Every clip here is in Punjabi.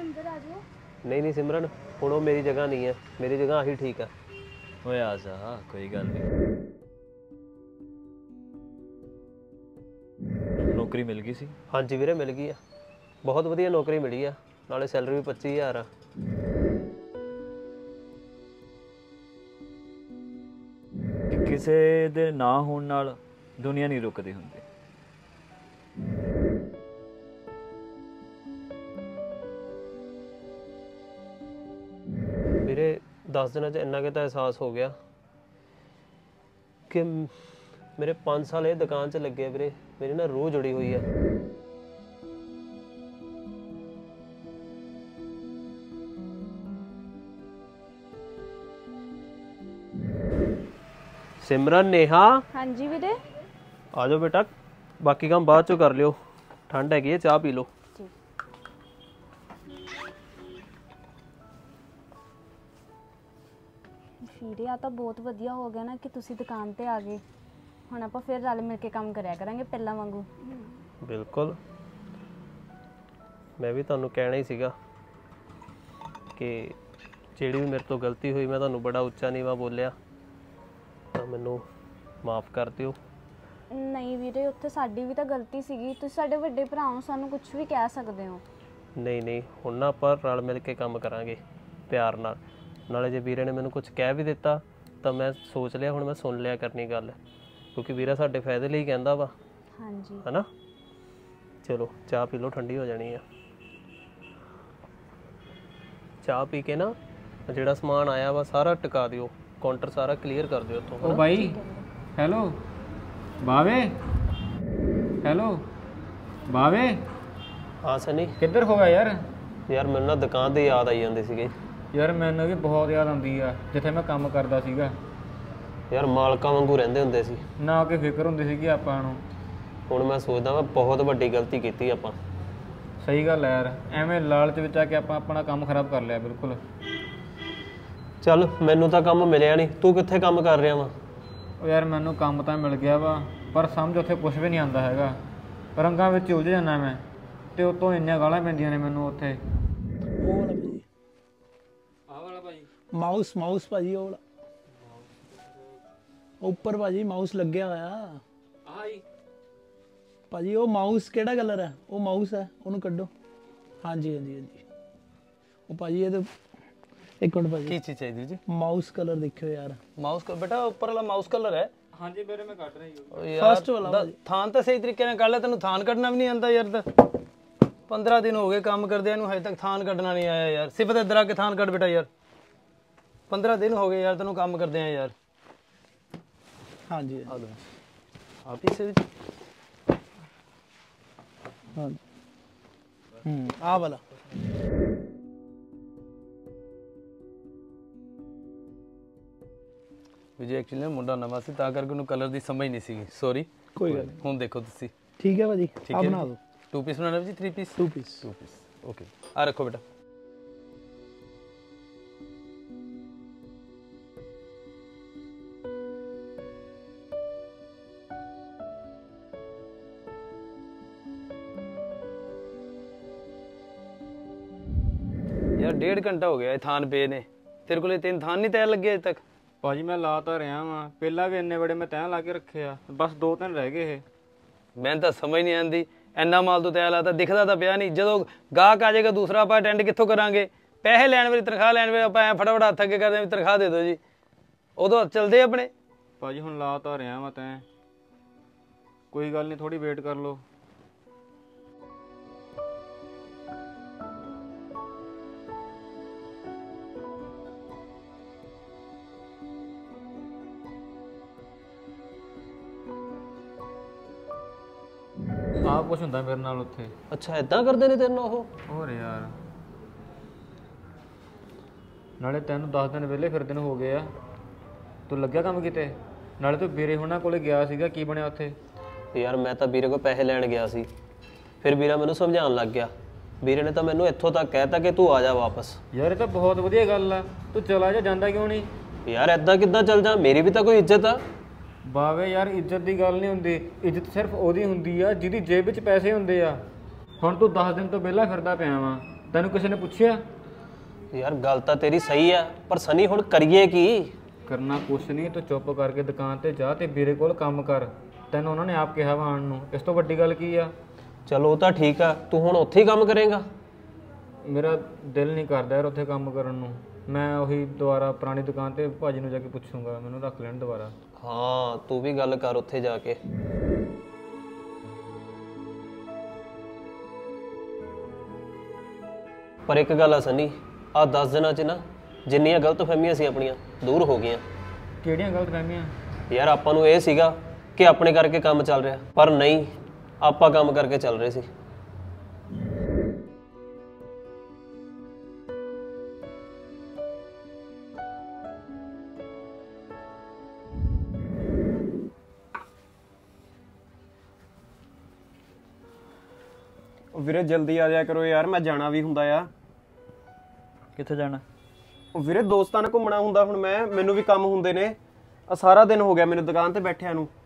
अंदर आ जाओ। नहीं नहीं सिमरन, हुण वो मेरी जगह नहीं है, मेरी जगह आही ठीक है। ओए आ जा, कोई गल नहीं। नौकरी मिल गई सी? हाँ जी वीरे मिल गई है, बहुत वधिया नौकरी मिली है, नाले सैलरी भी 25,000 आ। ਕਿਸੇ ਦੇ ਨਾ ਹੋਣ ਨਾਲ ਦੁਨੀਆ ਨਹੀਂ ਰੁਕਦੀ ਹੁੰਦੀ। ਵੀਰੇ 10 ਦਿਨਾਂ 'ਚ ਇੰਨਾ ਕਿ ਤਾਂ ਅਹਿਸਾਸ ਹੋ ਗਿਆ ਕਿ ਮੇਰੇ 5 ਸਾਲ ਇਹ ਦੁਕਾਨ 'ਚ ਲੱਗੇ ਵੀਰੇ, ਮੇਰੀ ਨਾ ਰੂਹ ਜੁੜੀ ਹੋਈ ਹੈ। सिमरन नेहा हाँ जी वीरे। आ जाओ बेटा, बाकी काम बाद चो कर लियो, ठंड हैगी है, चाह पी लो। ਵੀਰੇ ਆ ਤਾਂ ਬਹੁਤ ਵਧੀਆ ਹੋ ਗਿਆ ਨਾ ਕਿ ਤੁਸੀਂ ਦੁਕਾਨ ਤੇ ਆ ਗਏ। ਹੁਣ ਆਪਾਂ ਫਿਰ ਰਲ ਮਿਲ ਕੇ ਕੰਮ ਕਰਿਆ ਕਰਾਂਗੇ ਪਹਿਲਾਂ ਵਾਂਗੂ। ਬਿਲਕੁਲ, ਮੈਂ ਵੀ ਤੁਹਾਨੂੰ ਕਹਿਣਾ ਹੀ ਸੀਗਾ ਕਿ ਜਿਹੜੀ ਵੀ ਮੇਰੇ ਤੋਂ ਗਲਤੀ ਹੋਈ, ਮੈਂ ਤੁਹਾਨੂੰ ਬੜਾ ਉੱਚਾ ਨੀਵਾਂ ਬੋਲਿਆ, ਤਾਂ ਮੈਨੂੰ ਮਾਫ ਕਰ ਦਿਓ। ਨਹੀਂ ਵੀਰੇ, ਉੱਥੇ ਸਾਡੀ ਵੀ ਤਾਂ ਗਲਤੀ ਸੀਗੀ, ਤੁਸੀਂ ਸਾਡੇ ਵੱਡੇ ਭਰਾ ਹੋ, ਸਾਨੂੰ ਕੁਝ ਵੀ ਕਹਿ ਸਕਦੇ ਹੋ। ਨਹੀਂ ਨਹੀਂ, ਹੁਣ ਨਾ ਆਪਾਂ ਰਲ ਮਿਲ ਕੇ ਕੰਮ ਕਰਾਂਗੇ ਪਿਆਰ ਨਾਲ। ਨਾਲੇ ਜੇ ਵੀਰੇ ਨੇ ਮੈਨੂੰ ਕੁਝ ਕਹਿ ਵੀ ਦਿੱਤਾ ਤਾਂ ਮੈਂ ਸੋਚ ਲਿਆ, ਹੁਣ ਮੈਂ ਸੁਣ ਲਿਆ ਕਰਨੀ ਗੱਲ, ਕਿਉਂਕਿ ਵੀਰਾ ਸਾਡੇ ਫਾਇਦੇ ਲਈ ਕਹਿੰਦਾ ਵਾ। ਹਾਂਜੀ ਹੈ ਨਾ। ਚਲੋ ਚਾਹ ਪੀ ਲਓ, ਠੰਡੀ ਹੋ ਜਾਣੀ ਆ। ਚਾਹ ਪੀ ਕੇ ਨਾ ਜਿਹੜਾ ਸਮਾਨ ਆਇਆ ਵਾ ਸਾਰਾ ਟਿਕਾ ਦਿਓ, ਕਾਊਂਟਰ ਸਾਰਾ ਕਲੀਅਰ ਕਰ ਦਿਓ ਉੱਥੋਂ। ओ भाई हेलो बावे हेलो बावे ਹਾਂ ਸਨੀ, किधर हो गया यार? ਯਾਰ ਮੈਨੂੰ ਨਾ ਦੁਕਾਨ ਦੀ ਯਾਦ ਆਈ ਜਾਂਦੀ ਸੀਗੀ। ਯਾਰ ਮੈਨੂੰ ਵੀ ਬਹੁਤ ਯਾਦ ਆਉਂਦੀ ਆ ਜਿੱਥੇ ਮੈਂ ਕੰਮ ਕਰਦਾ ਸੀਗਾ। ਯਾਰ ਮਾਲਕਾਂ ਵਾਂਗੂ ਰਹਿੰਦੇ ਹੁੰਦੇ ਸੀ, ਨਾ ਕਿ ਫਿਕਰ ਹੁੰਦੀ ਸੀਗੀ ਆਪਾਂ ਨੂੰ। ਹੁਣ ਮੈਂ ਸੋਚਦਾ ਵਾ ਬਹੁਤ ਵੱਡੀ ਗਲਤੀ ਕੀਤੀ ਆਪਾਂ। ਸਹੀ ਗੱਲ ਹੈ ਯਾਰ, ਐਵੇਂ ਲਾਲਚ ਵਿੱਚ ਆ ਕੇ ਆਪਾਂ ਆਪਣਾ ਕੰਮ ਖਰਾਬ ਕਰ ਲਿਆ ਬਿਲਕੁਲ। ਚੱਲ ਮੈਨੂੰ ਤਾਂ ਕੰਮ ਮਿਲਿਆ ਨਹੀਂ, ਤੂੰ ਕਿੱਥੇ ਕੰਮ ਕਰ ਰਿਹਾ ਵਾ? ਉਹ ਯਾਰ ਮੈਨੂੰ ਕੰਮ ਤਾਂ ਮਿਲ ਗਿਆ ਵਾ, ਪਰ ਸਮਝ ਉੱਥੇ ਕੁਝ ਵੀ ਨਹੀਂ ਆਉਂਦਾ ਹੈਗਾ। ਰੰਗਾਂ ਵਿੱਚ ਉਲਝ ਜਾਂਦਾ ਮੈਂ, ਤੇ ਉਤੋਂ ਇੰਨੀਆਂ ਗਾਲਾਂ ਪੈਂਦੀਆਂ ਨੇ ਮੈਨੂੰ ਉੱਥੇ। ਉਹ ਵਾਲਾ ਭਾਜੀ, ਆਹ ਵਾਲਾ ਭਾਜੀ ਮਾਊਸ ਭਾਜੀ, ਉਹ ਵਾਲਾ ਉੱਪਰ ਭਾਜੀ ਮਾਊਸ ਲੱਗਿਆ ਹੋਇਆ। ਆਹ ਜੀ ਭਾਜੀ ਉਹ ਮਾਊਸ ਕਿਹੜਾ ਕਲਰ ਹੈ? ਉਹ ਮਾਊਸ ਹੈ, ਉਹਨੂੰ ਕੱਢੋ। ਹਾਂਜੀ ਹਾਂਜੀ ਹਾਂਜੀ, ਉਹ ਭਾਜੀ ਇਹ ਤਾਂ ਇੱਕ ਮਿੰਟ ਭਾਜੀ, ਕੀ ਚੀਜ਼ ਚਾਹੀਦੀ ਜੀ? ਮਾਊਸ ਕਲਰ ਦੇਖਿਓ ਯਾਰ। ਮਾਊਸ ਬੇਟਾ ਉੱਪਰ ਵਾਲਾ ਮਾਊਸ ਕਲਰ ਹੈ। ਹਾਂਜੀ ਵੀਰੇ ਮੈਂ ਕੱਢ ਰਹੀ ਹਾਂ। ਫਸਟ ਵਾਲਾ ਭਾਜੀ। ਥਾਨ ਤਾਂ ਸਹੀ ਤਰੀਕੇ ਨਾਲ ਕੱਢ ਲੈ, ਤੈਨੂੰ ਥਾਨ ਕੱਢਣਾ ਵੀ ਨਹੀਂ ਆਉਂਦਾ ਯਾਰ। ਤਾਂ 15 ਦਿਨ ਹੋ ਗਏ ਕੰਮ ਕਰਦਿਆਂ ਨੂੰ, ਹਜੇ ਤੱਕ ਥਾਨ ਕੱਢਣਾ ਨਹੀਂ ਆਇਆ ਯਾਰ। ਸਿਫਤ ਇੱਧਰ ਆ ਕੇ ਥਾਨ ਕੱਢ ਬੇਟਾ ਯਾਰ। 15 ਦਿਨ ਹੋ ਗਏ ਯਾਰ ਤੈਨੂੰ ਕੰਮ ਕਰਦਿਆਂ ਯਾਰ। ਹਾਂਜੀ ਆ ਲਓ ਆ ਪੀਸੇ ਵਿੱਚ। ਹਾਂਜੀ ਆਹ ਵਾਲਾ। ਵਿਜੇ ਐਕਚੁਅਲੀ ਮੁੰਡਾ ਨਵਾਂ ਸੀ, ਤਾਂ ਕਰਕੇ ਉਹਨੂੰ ਕਲਰ ਦੀ ਸਮਝ ਨਹੀਂ ਸੀਗੀ, ਸੌਰੀ। ਕੋਈ ਗੱਲ ਨਹੀਂ, ਹੁਣ ਦੇਖੋ ਤੁਸੀਂ। ਠੀਕ ਹੈ ਭਾਜੀ, ਠੀਕ ਆ ਹੈ ਬਣਾ ਦਿਓ। 2 ਪੀਸ ਬਣਾਉਣਾ ਜੀ? 3 ਪੀਸ? 2 ਪੀਸ। 2 piece okay. ਆ ਰੱਖੋ ਬੇਟਾ। यार 1.5 घंटा हो गया थान पे ने, तेरे को 3 थान नहीं तैयार लगे अजे तक? ਭਾਜੀ ਮੈਂ ਲਾ ਤਾਂ ਰਿਹਾ ਵਾਂ, ਪਹਿਲਾਂ ਵੀ ਇੰਨੇ ਬੜੇ ਮੈਂ ਤੈਅ ਲਾ ਕੇ ਰੱਖੇ ਆ, ਬਸ 2-3 ਰਹਿ ਗਏ ਇਹ। मैं तो समझ नहीं आती, इन्ना माल तो तैयार लाता दिखता तो पिया नहीं। जो गाहक आ जाएगा दूसरा आप अटेंड कितों करांगे? पैसे लैन वाली तनख्वाह लैन वाली आप फटाफट हथ अगे करते तनख्वाह दे दो जी, उदों चलते अपने। ਭਾਜੀ ਹੁਣ ਲਾ ਤਾਂ ਰਿਹਾ ਵਾਂ ਤੈਅ, ਕੋਈ ਗੱਲ ਨਹੀਂ, ਥੋੜੀ ਵੇਟ ਕਰ ਲਓ। ਆਹ ਕੁਛ ਹੁੰਦਾ ਮੇਰੇ ਨਾਲ ਉੱਥੇ। ਅੱਛਾ ਇਦਾਂ ਕਰਦੇ ਨੇ ਤੈਨੂੰ ਉਹ? ਹੋਰ ਯਾਰ, ਨਾਲੇ ਤੈਨੂੰ 10 ਦਿਨ ਵਿਹਲੇ ਫਿਰਦੇ ਨੂੰ ਹੋ ਗਏ ਆ, ਤੂੰ ਲੱਗਿਆ ਕੰਮ ਕਿਤੇ? ਨਾਲੇ ਤੂੰ ਵੀਰੇ ਹੁਣਾਂ ਕੋਲੇ ਗਿਆ ਸੀਗਾ, ਕੀ ਬਣਿਆ ਉੱਥੇ? ਯਾਰ ਮੈਂ ਤਾਂ ਵੀਰੇ ਕੋਲ ਪੈਸੇ ਲੈਣ ਗਿਆ ਸੀ, ਫਿਰ ਵੀਰਾ ਮੈਨੂੰ ਸਮਝਾਉਣ ਲੱਗ ਗਿਆ। ਵੀਰੇ ਨੇ ਤਾਂ ਮੈਨੂੰ ਇੱਥੋਂ ਤੱਕ ਕਹਿਤਾ ਕਿ ਤੂੰ ਆ ਜਾ ਵਾਪਸ। ਯਾਰ ਇਹ ਤਾਂ ਬਹੁਤ ਵਧੀਆ ਗੱਲ ਆ, ਤੂੰ ਚਲਾ ਜਾ, ਜਾਂਦਾ ਕਿਉਂ ਨਹੀਂ? ਯਾਰ ਇੱਦਾਂ ਕਿੱਦਾਂ ਚੱਲ ਜਾ, ਮੇਰੀ ਵੀ ਤਾਂ ਕੋਈ ਇੱਜ਼ਤ ਆ। ਬਾਵੇ ਯਾਰ ਇੱਜ਼ਤ ਦੀ ਗੱਲ ਨਹੀਂ ਹੁੰਦੀ, ਇੱਜ਼ਤ ਸਿਰਫ ਉਹਦੀ ਹੁੰਦੀ ਆ ਜਿਹਦੀ ਜੇਬ ਵਿੱਚ ਪੈਸੇ ਹੁੰਦੇ ਆ। ਹੁਣ ਤੂੰ 10 ਦਿਨ ਤੋਂ ਵਿਹਲਾ ਫਿਰਦਾ ਪਿਆ ਵਾਂ, ਤੈਨੂੰ ਕਿਸੇ ਨੇ ਪੁੱਛਿਆ? ਯਾਰ ਗੱਲ ਤਾਂ ਤੇਰੀ ਸਹੀ ਆ, ਪਰ ਸਨੀ ਹੁਣ ਕਰੀਏ ਕੀ? ਕਰਨਾ ਕੁਛ ਨਹੀਂ, ਤੂੰ ਚੁੱਪ ਕਰਕੇ ਦੁਕਾਨ ਤੇ ਜਾ ਤੇ ਵੀਰੇ ਕੋਲ ਕੰਮ ਕਰ। ਤੈਨੂੰ ਉਹਨਾਂ ਨੇ ਆਪ ਕਿਹਾ ਵਾ ਆਉਣ ਨੂੰ, ਇਸ ਤੋਂ ਵੱਡੀ ਗੱਲ ਕੀ ਆ? ਚਲੋ ਉਹ ਤਾਂ ਠੀਕ ਆ, ਤੂੰ ਹੁਣ ਉੱਥੇ ਹੀ ਕੰਮ ਕਰੇਗਾ? ਮੇਰਾ ਦਿਲ ਨਹੀਂ ਕਰਦਾ ਯਾਰ ਉੱਥੇ ਕੰਮ ਕਰਨ ਨੂੰ। ਮੈਂ ਉਹੀ ਦੁਬਾਰਾ ਪੁਰਾਣੀ ਦੁਕਾਨ ਤੇ ਭਾਜੀ ਨੂੰ ਜਾ ਕੇ ਪੁੱਛੂੰਗਾ, ਮੈਨੂੰ ਰੱਖ ਲੈਣ ਦੁਬਾਰਾ। ਹਾਂ ਤੂੰ ਵੀ ਗੱਲ ਕਰ ਉੱਥੇ ਜਾ ਕੇ। ਪਰ ਇੱਕ ਗੱਲ ਆ ਸਨੀ, ਆਹ 10 ਦਿਨਾਂ 'ਚ ਨਾ ਜਿੰਨੀਆਂ ਗਲਤਫਹਿਮੀਆਂ ਸੀ ਆਪਣੀਆਂ ਦੂਰ ਹੋ ਗਈਆਂ। ਕਿਹੜੀਆਂ ਗਲਤਫਹਿਮੀਆਂ? ਯਾਰ ਆਪਾਂ ਨੂੰ ਇਹ ਸੀਗਾ ਕਿ ਆਪਣੇ ਕਰਕੇ ਕੰਮ ਚੱਲ ਰਿਹਾ, ਪਰ ਨਹੀਂ, ਆਪਾਂ ਕੰਮ ਕਰਕੇ ਚੱਲ ਰਹੇ ਸੀ। ਵੀਰੇ ਜਲਦੀ ਆ ਜਾਇਆ ਕਰੋ ਯਾਰ, ਮੈਂ ਜਾਣਾ ਵੀ ਹੁੰਦਾ ਆ। ਕਿੱਥੇ ਜਾਣਾ? ਵੀਰੇ ਦੋਸਤਾਂ ਨਾਲ ਘੁੰਮਣਾ ਹੁੰਦਾ ਹੁਣ ਮੈਨੂੰ ਵੀ ਕੰਮ ਹੁੰਦੇ ਨੇ। ਆ ਸਾਰਾ ਦਿਨ ਹੋ ਗਿਆ ਮੈਨੂੰ ਦੁਕਾਨ ਤੇ ਬੈਠਿਆਂ ਨੂੰ।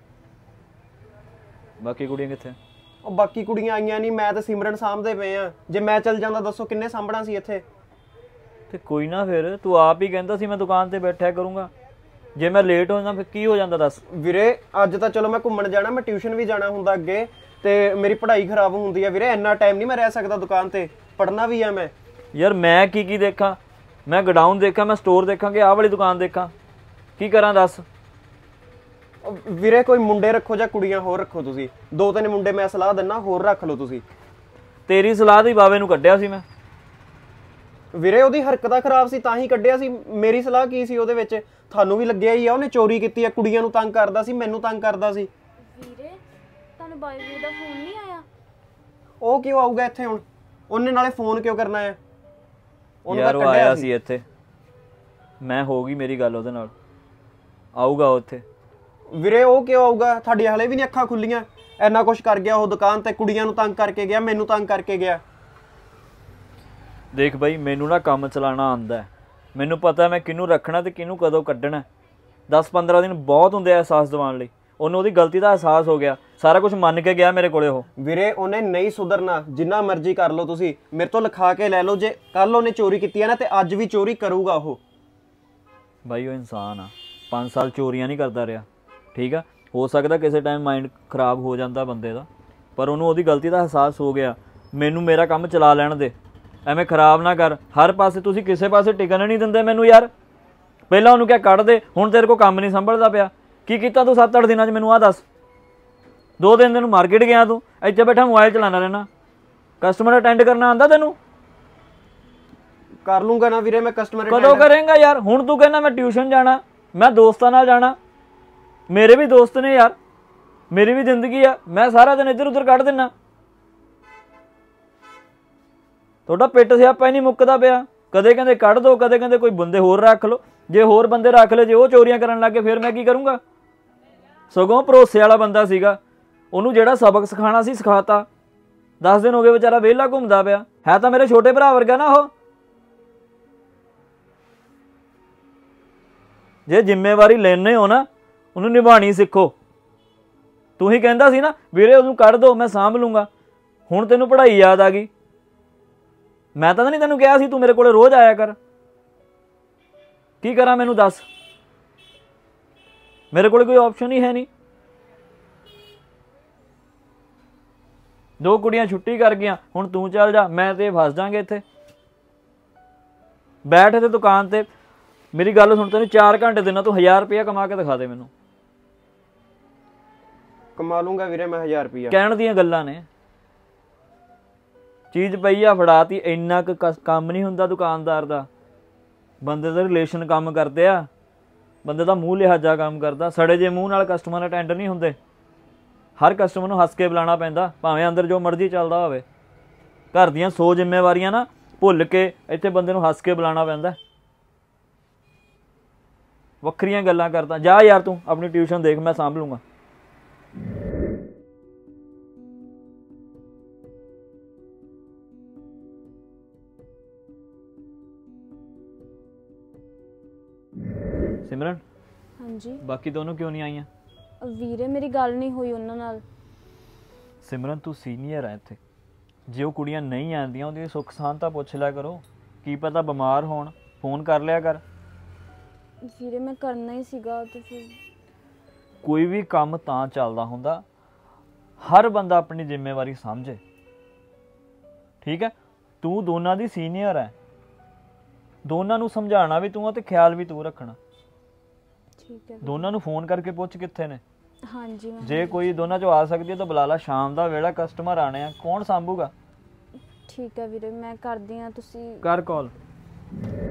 ਬਾਕੀ ਕੁੜੀਆਂ ਕਿੱਥੇ? ਉਹ ਬਾਕੀ ਕੁੜੀਆਂ ਆਈਆਂ ਨਹੀਂ, ਮੈਂ ਤਾਂ ਸਿਮਰਨ ਸਾਂਭਦੇ ਪਏ ਆ। ਜੇ ਮੈਂ ਚੱਲ ਜਾਂਦਾ ਦੱਸੋ ਕਿੰਨੇ ਸਾਂਭਣਾ ਸੀ ਇੱਥੇ? ਤੇ ਕੋਈ ਨਾ, ਫਿਰ ਤੂੰ ਆਪ ਹੀ ਕਹਿੰਦਾ ਸੀ ਮੈਂ ਦੁਕਾਨ ਤੇ ਬੈਠਿਆ ਕਰੂੰਗਾ। ਜੇ ਮੈਂ ਲੇਟ ਹੋ ਜਾਂਦਾ ਫਿਰ ਕੀ ਹੋ ਜਾਂਦਾ ਦੱਸ? ਵੀਰੇ ਅੱਜ ਤਾਂ ਚਲੋ ਮੈਂ ਘੁੰਮਣ ਜਾਣਾ, ਮੈਂ ਟਿਊਸ਼ਨ ਵੀ ਜਾਣਾ ਹੁੰਦਾ ਅੱਗੇ, ਤੇ ਮੇਰੀ ਪੜ੍ਹਾਈ ਖਰਾਬ ਹੁੰਦੀ ਆ ਵੀਰੇ। ਇੰਨਾ ਟਾਈਮ ਨਹੀਂ ਮੈਂ ਰਹਿ ਸਕਦਾ ਦੁਕਾਨ ਤੇ, ਪੜ੍ਹਨਾ ਵੀ ਆ ਮੈਂ। ਯਾਰ ਮੈਂ ਕੀ ਦੇਖਾਂ? ਮੈਂ ਗਡਾਊਨ ਦੇਖਾਂ, ਮੈਂ ਸਟੋਰ ਦੇਖਾਂ ਕਿ ਆਹ ਵਾਲੀ ਦੁਕਾਨ ਦੇਖਾਂ? ਕੀ ਕਰਾਂ ਦੱਸ? ਵੀਰੇ ਕੋਈ ਮੁੰਡੇ ਰੱਖੋ ਜਾਂ ਕੁੜੀਆਂ ਹੋਰ ਰੱਖੋ, ਤੁਸੀਂ 2-3 ਮੁੰਡੇ ਮੈਂ ਸਲਾਹ ਦਿੰਨਾ, ਹੋਰ ਰੱਖ ਲਓ ਤੁਸੀਂ। ਤੇਰੀ ਸਲਾਹ ਦੀ ਬਾਵੇ ਨੂੰ ਕੱਢਿਆ ਸੀ ਮੈਂ। ਵੀਰੇ ਉਹਦੀ ਹਰਕਤਾਂ ਖਰਾਬ ਸੀ ਤਾਂ ਹੀ ਕੱਢਿਆ ਸੀ। ਮੇਰੀ ਸਲਾਹ ਕੀ ਸੀ ਉਹਦੇ ਵਿੱਚ? ਤੁਹਾਨੂੰ ਵੀ ਲੱਗਿਆ ਹੀ ਆ ਉਹਨੇ ਚੋਰੀ ਕੀਤੀ ਆ, ਕੁੜੀਆਂ ਨੂੰ ਤੰਗ ਕਰਦਾ ਸੀ, ਮੈਨੂੰ ਤੰਗ ਕਰਦਾ ਸੀ। ਵੀਰੇ ਤੁਹਾਨੂੰ ਬਾਈ ਵੀਰ ਦਾ ਫੋਨ ਨਹੀਂ ਆਇਆ? ਉਹ ਕਿਉਂ ਆਊਗਾ ਇੱਥੇ ਹੁਣ? ਉਹਨੇ ਨਾਲੇ ਫੋਨ ਕਿਉਂ ਕਰਨਾ ਹੈ? ਯਾਰ ਉਹ ਆਇਆ ਸੀ ਇੱਥੇ, ਮੈਂ ਹੋ ਗਈ ਮੇਰੀ ਗੱਲ ਉਹਦੇ ਨਾਲ, ਆਊਗਾ ਉੱਥੇ। ਵੀਰੇ ਉਹ ਕਿਉਂ ਆਊਗਾ? ਤੁਹਾਡੀ ਹਲੇ ਵੀ ਨਹੀਂ ਅੱਖਾਂ ਖੁੱਲੀਆਂ? ਇੰਨਾ ਕੁਛ ਕਰ ਗਿਆ ਉਹ ਦੁਕਾਨ ਤੇ, ਕੁੜੀਆਂ ਨੂੰ ਤੰਗ ਕਰਕੇ ਗਿਆ, ਮੈਨੂੰ ਤੰਗ ਕਰਕੇ ਗਿਆ। ਦੇਖ ਬਾਈ, ਮੈਨੂੰ ਨਾ ਕੰਮ ਚਲਾਉਣਾ ਆਉਂਦਾ, ਮੈਨੂੰ ਪਤਾ ਮੈਂ ਕਿਹਨੂੰ ਰੱਖਣਾ ਤੇ ਕਿਹਨੂੰ ਕਦੋਂ ਕੱਢਣਾ। 10-15 ਦਿਨ ਬਹੁਤ ਹੁੰਦੇ ਆ ਅਹਿਸਾਸ ਦਿਵਾਉਣ ਲਈ। ਉਹਨੂੰ ਉਹਦੀ ਗਲਤੀ ਦਾ ਅਹਿਸਾਸ ਹੋ ਗਿਆ, ਸਾਰਾ ਕੁਝ ਮੰਨ ਕੇ ਗਿਆ ਮੇਰੇ ਕੋਲੇ ਉਹ। ਵੀਰੇ ਉਹਨੇ ਨਹੀਂ ਸੁਧਰਨਾ, ਜਿੰਨਾ ਮਰਜ਼ੀ ਕਰ ਲਓ ਤੁਸੀਂ, ਮੇਰੇ ਤੋਂ ਲਿਖਾ ਕੇ ਲੈ ਲਓ। ਜੇ ਕੱਲ ਉਹਨੇ ਚੋਰੀ ਕੀਤੀ ਹੈ ਨਾ ਤੇ ਅੱਜ ਵੀ ਚੋਰੀ ਕਰੂਗਾ ਉਹ। ਬਾਈ ਉਹ ਇਨਸਾਨ ਆ, 5 ਸਾਲ ਚੋਰੀਆਂ ਨਹੀਂ ਕਰਦਾ ਰਿਹਾ, ਠੀਕ ਆ? ਹੋ ਸਕਦਾ ਕਿਸੇ ਟਾਈਮ ਮਾਈਂਡ ਖਰਾਬ ਹੋ ਜਾਂਦਾ ਬੰਦੇ ਦਾ, ਪਰ ਉਹਨੂੰ ਉਹਦੀ ਗਲਤੀ ਦਾ ਅਹਿਸਾਸ ਹੋ ਗਿਆ। ਮੈਨੂੰ ਮੇਰਾ ਕੰਮ ਚਲਾ ਲੈਣ ਦੇ, ਐਵੇਂ ਖਰਾਬ ਨਾ ਕਰ। ਹਰ ਪਾਸੇ ਤੁਸੀਂ ਕਿਸੇ ਪਾਸੇ ਟਿਕਣ ਨਹੀਂ ਦਿੰਦੇ ਮੈਨੂੰ ਯਾਰ। ਪਹਿਲਾਂ ਉਹਨੂੰ ਕਿਹਾ ਕੱਢ ਦੇ, ਹੁਣ ਤੇਰੇ ਕੋਲ ਕੰਮ ਨਹੀਂ ਸੰਭਲਦਾ ਪਿਆ। ਕੀ ਕੀਤਾ ਤੂੰ 7-8 ਦਿਨਾਂ 'ਚ ਮੈਨੂੰ ਆਹ ਦੱਸ? 2 ਦਿਨ ਤੈਨੂੰ ਮਾਰਕੀਟ ਗਿਆ, ਤੂੰ ਇੱਥੇ ਬੈਠਾ ਮੋਬਾਈਲ ਚਲਾਉਣਾ ਰਹਿਣਾ। ਕਸਟਮਰ ਅਟੈਂਡ ਕਰਨਾ ਆਉਂਦਾ ਤੈਨੂੰ? ਕਰ ਲੂੰਗਾ ਨਾ ਵੀਰੇ ਮੈਂ ਕਸਟਮਰ। ਕਦੋਂ ਕਰੇਂਗਾ ਯਾਰ? ਹੁਣ ਤੂੰ ਕਹਿੰਦਾ ਮੈਂ ਟਿਊਸ਼ਨ ਜਾਣਾ, ਮੈਂ ਦੋਸਤਾਂ ਨਾਲ ਜਾਣਾ। ਮੇਰੇ ਵੀ ਦੋਸਤ ਨੇ ਯਾਰ, ਮੇਰੀ ਵੀ ਜ਼ਿੰਦਗੀ ਆ, ਮੈਂ ਸਾਰਾ ਦਿਨ ਇੱਧਰ ਉੱਧਰ ਕੱਢ ਦਿੰਨਾ। ਤੁਹਾਡਾ ਪਿੱਟ ਸਿਆਪਾ ਹੀ ਨਹੀਂ ਮੁੱਕਦਾ ਪਿਆ। ਕਦੇ ਕਹਿੰਦੇ ਕੱਢ ਦੋ, ਕਦੇ ਕਹਿੰਦੇ ਕੋਈ ਬੰਦੇ ਹੋਰ ਰੱਖ ਲਓ। ਜੇ ਹੋਰ ਬੰਦੇ ਰੱਖ ਲਏ, ਜੇ ਉਹ ਚੋਰੀਆਂ ਕਰਨ ਲੱਗ ਗਏ, ਫਿਰ ਮੈਂ ਕੀ ਕਰੂੰਗਾ? ਸਗੋਂ ਭਰੋਸੇ ਵਾਲਾ ਬੰਦਾ ਸੀਗਾ, ਉਹਨੂੰ ਜਿਹੜਾ ਸਬਕ ਸਿਖਾਉਣਾ ਸੀ ਸਿਖਾਤਾ। 10 ਦਿਨ ਹੋ ਗਏ ਵਿਚਾਰਾ ਵਿਹਲਾ ਘੁੰਮਦਾ ਪਿਆ। ਹੈ ਤਾਂ ਮੇਰੇ ਛੋਟੇ ਭਰਾ ਵਰਗਾ ਨਾ ਉਹ। ਜੇ ਜ਼ਿੰਮੇਵਾਰੀ ਲੈਣੇ ਹੋ ਨਾ, ਉਹਨੂੰ ਨਿਭਾਉਣੀ ਸਿੱਖੋ। ਤੂੰ ਹੀ ਕਹਿੰਦਾ ਸੀ ਨਾ ਵੀਰੇ ਉਹਨੂੰ ਕੱਢ ਦੋ, ਮੈਂ ਸਾਂਭ ਲੂੰਗਾ। ਹੁਣ ਤੈਨੂੰ ਪੜ੍ਹਾਈ ਯਾਦ ਆ ਗਈ। ਮੈਂ ਤਾਂ ਨਹੀਂ ਤੈਨੂੰ ਕਿਹਾ ਸੀ ਤੂੰ ਮੇਰੇ ਕੋਲੇ ਰੋਜ਼ ਆਇਆ ਕਰ? ਕੀ ਕਰਾਂ ਮੈਨੂੰ ਦੱਸ? ਮੇਰੇ ਕੋਲ ਕੋਈ ਆਪਸ਼ਨ ਹੀ ਹੈ ਨਹੀਂ। 2 ਕੁੜੀਆਂ ਛੁੱਟੀ ਕਰ ਗਈਆਂ, ਹੁਣ ਤੂੰ ਚੱਲ ਜਾ, ਮੈਂ ਤੇ ਫਸ ਜਾਾਂਗੇ ਇੱਥੇ। ਬੈਠ ਤੇ ਦੁਕਾਨ ਤੇ, ਮੇਰੀ ਗੱਲ ਸੁਣ, ਤੈਨੂੰ 4 ਘੰਟੇ ਦੇਣਾ, ਤੂੰ 1000 ਰੁਪਇਆ ਕਮਾ ਕੇ ਦਿਖਾ ਦੇ ਮੈਨੂੰ। ਕਮਾ ਲੂੰਗਾ ਵੀਰੇ ਮੈਂ 1000 ਰੁਪਇਆ। ਕਹਿਣ ਦੀਆਂ ਗੱਲਾਂ ਨੇ, ਚੀਜ਼ ਪਈ ਆ ਫੜਾਤੀ। ਇੰਨਾ ਕੁ ਕੰਮ ਨਹੀਂ ਹੁੰਦਾ ਦੁਕਾਨਦਾਰ ਦਾ। ਬੰਦੇ ਦਾ ਰਿਲੇਸ਼ਨ ਕੰਮ ਕਰਦੇ ਆ, ਬੰਦੇ ਦਾ ਮੂੰਹ ਲਿਹਾਜ਼ਾ ਕੰਮ ਕਰਦਾ। ਸੜੇ ਜੇ ਮੂੰਹ ਨਾਲ ਕਸਟਮਰ ਅਟੈਂਡ ਨਹੀਂ ਹੁੰਦੇ। ਹਰ ਕਸਟਮਰ ਨੂੰ ਹੱਸ ਕੇ ਬੁਲਾਉਣਾ ਪੈਂਦਾ, ਭਾਵੇਂ ਅੰਦਰ ਜੋ ਮਰਜ਼ੀ ਚੱਲਦਾ ਹੋਵੇ। ਘਰ ਦੀਆਂ 100 ਜ਼ਿੰਮੇਵਾਰੀਆਂ ਨਾ ਭੁੱਲ ਕੇ ਇੱਥੇ ਬੰਦੇ ਨੂੰ ਹੱਸ ਕੇ ਬੁਲਾਉਣਾ ਪੈਂਦਾ। ਵੱਖਰੀਆਂ ਗੱਲਾਂ ਕਰਦਾ। ਜਾ ਯਾਰ ਤੂੰ ਆਪਣੀ ਟਿਊਸ਼ਨ ਦੇਖ, ਮੈਂ ਸਾਂਭ ਲੂੰਗਾ। ਸਿਮਰਨ, ਹਾਂਜੀ ਬਾਕੀ ਦੋਨੋਂ ਕਿਉਂ ਨਹੀਂ ਆਈਆਂ? ਵੀਰੇ ਮੇਰੀ ਗੱਲ ਨਹੀਂ ਹੋਈ ਉਹਨਾਂ ਨਾਲ। ਸਿਮਰਨ ਤੂੰ ਸੀਨੀਅਰ ਹੈ ਇੱਥੇ, ਜੇ ਉਹ ਕੁੜੀਆਂ ਨਹੀਂ ਆਉਂਦੀਆਂ ਉਹਦੀ ਸੁੱਖ ਸਾਂਦ ਤਾਂ ਪੁੱਛ ਲਿਆ ਕਰੋ, ਕੀ ਪਤਾ ਬਿਮਾਰ ਹੋਣ, ਫੋਨ ਕਰ ਲਿਆ ਕਰ। ਵੀਰੇ ਮੈਂ ਕਰਨਾ ਹੀ ਸੀਗਾ ਤੇ ਫਿਰ ਕੋਈ ਵੀ ਕੰਮ ਤਾਂ ਚੱਲਦਾ ਹੁੰਦਾ, ਹਰ ਬੰਦਾ ਆਪਣੀ ਜ਼ਿੰਮੇਵਾਰੀ ਸਮਝੇ, ਠੀਕ ਹੈ। ਤੂੰ ਦੋਨਾਂ ਦੀ ਸੀਨੀਅਰ ਹੈ, ਦੋਨਾਂ ਨੂੰ ਸਮਝਾਉਣਾ ਵੀ ਤੂੰ ਆ ਤੇ ਖਿਆਲ ਵੀ ਤੂੰ ਰੱਖਣਾ। ਠੀਕ ਹੈ ਦੋਨਾਂ ਨੂੰ ਫੋਨ ਕਰਕੇ ਪੁੱਛ ਕਿੱਥੇ ਨੇ। ਹਾਂਜੀ ਮੈਂ ਜੇ ਕੋਈ ਦੋਨਾਂ ਚੋਂ ਆ ਸਕਦੀ ਹੈ ਤਾਂ ਬੁਲਾ ਲਾ, ਸ਼ਾਮ ਦਾ ਵੇਲਾ ਕਸਟਮਰ ਆਣੇ ਆ, ਕੌਣ ਸੰਭੂਗਾ। ਠੀਕ ਹੈ ਵੀਰੇ ਮੈਂ ਕਰਦੀ ਹਾਂ, ਤੁਸੀਂ ਕਰ ਕਾਲ।